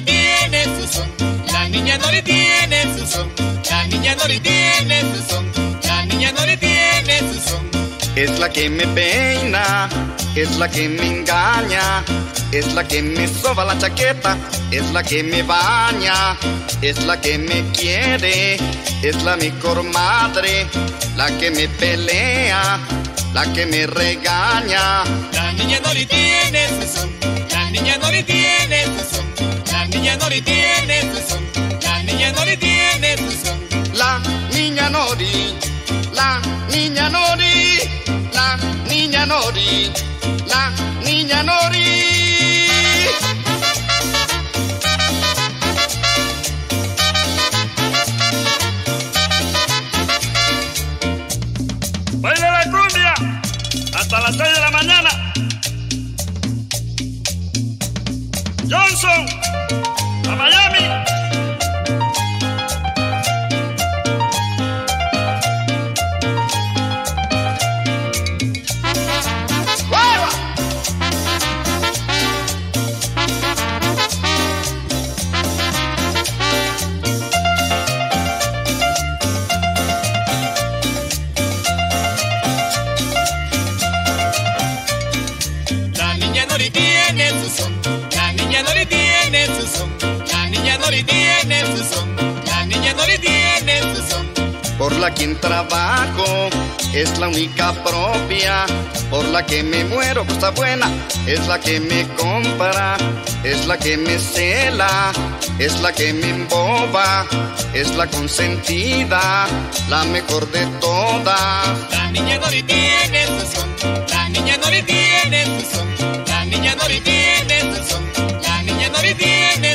tiene su son, la niña Nori tiene su son, la niña Nori tiene su son, la niña Nori tiene su son. Es la que me peina, es la que me engaña, es la que me soba la chaqueta, es la que me baña, es la que me quiere, es la mejor madre, la que me pelea, la que me regaña. La niña Nori tiene su son, la niña Nori tiene su son, la niña Nori tiene su son, la niña Nori tiene su son. La niña Nori, la niña Nori, la niña Nori, la niña Nori. Baile la cumbia hasta las 6 de la mañana. Johnson, a Miami. La niña Nori tiene su son, la niña Nori tiene su son, la niña Nori tiene su son, la niña Nori tiene su son. Por la quien trabajo, es la única propia, por la que me muero, cosa buena, es la que me compra, es la que me cela, es la que me emboba, es la consentida, la mejor de todas. La niña Nori tiene su son, la niña Nori tiene su son, la niña Nori tiene su son, la niña Nori tiene